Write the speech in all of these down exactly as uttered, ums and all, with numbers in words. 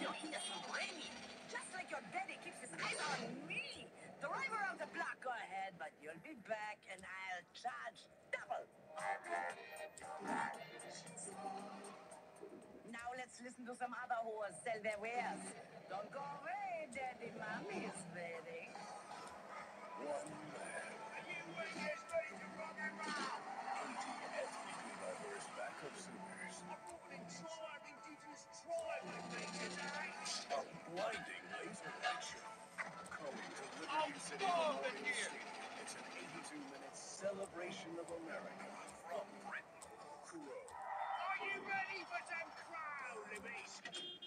You're here so brainy. Just like your daddy keeps his eyes on me. Drive around the block, go ahead, but you'll be back and I'll charge double. Now let's listen to some other whores sell their wares. Don't go away, Daddy. Mommy is waiting. One man. Are you wicked ready to rock and roll? eighty S P D diverse backup singers. I brought in tribe indigenous tribe with me today. A blinding laser lecture. Coming to I'm Liberty City starving Memorial here. Stadium. It's an eighty-two minute celebration of America from Britain. Crow. Are you ready for some crow, Libby's?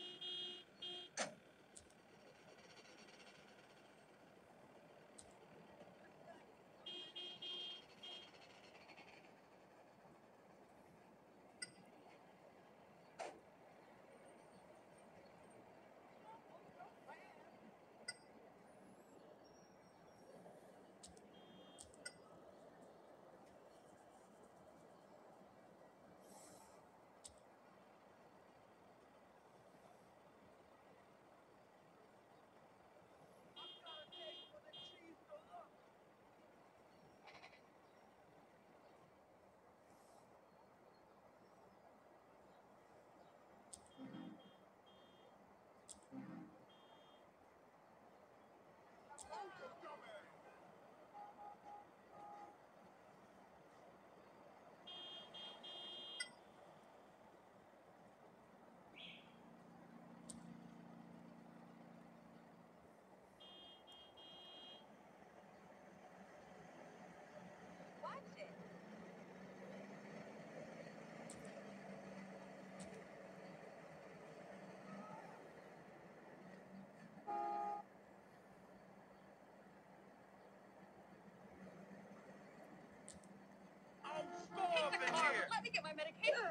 Watch it. I'm starving here. Let me get my medication.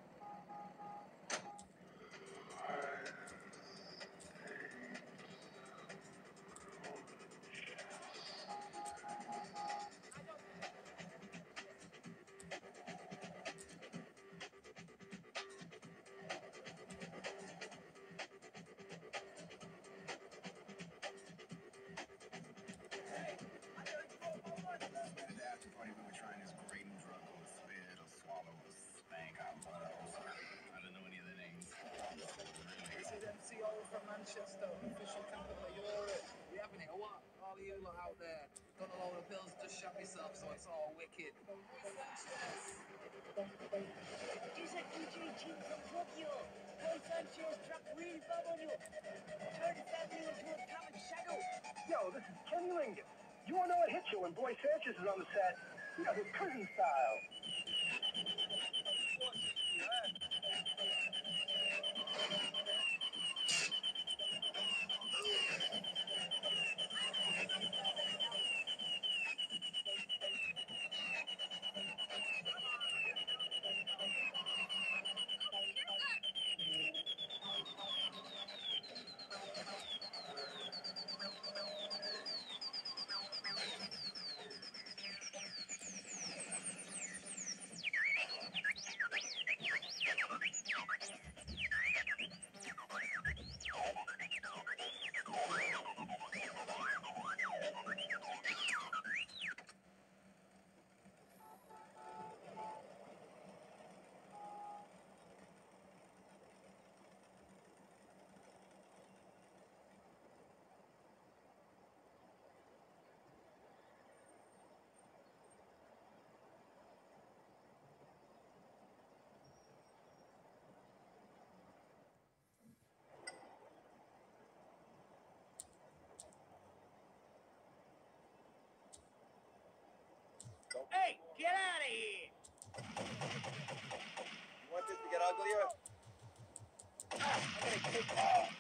The after party we were trying this great new drug called Spit or Swallow or Spank. I I don't know any of the names. This is M C O from Manchester, official capital of Europe. You having it or what? All of you lot out there, got a load of pills, just shut yourself so it's all wicked. This is D J Jim from Tokyo. Boy Sanchez dropped real bomb on you. Turn the family into a common shadow. Yo, this is Kenny Lincoln. You wanna know what hits you when Boy Sanchez is on the set? You know, his prison style. Hey, get out of here! You want this to get uglier? I'm gonna kick off.